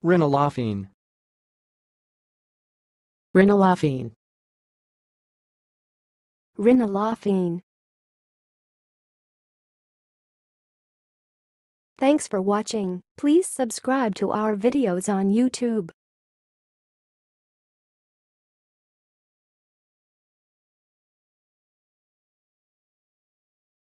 rhinolophine, rhinolophine, rhinolophine. Thanks for watching. Please subscribe to our videos on YouTube.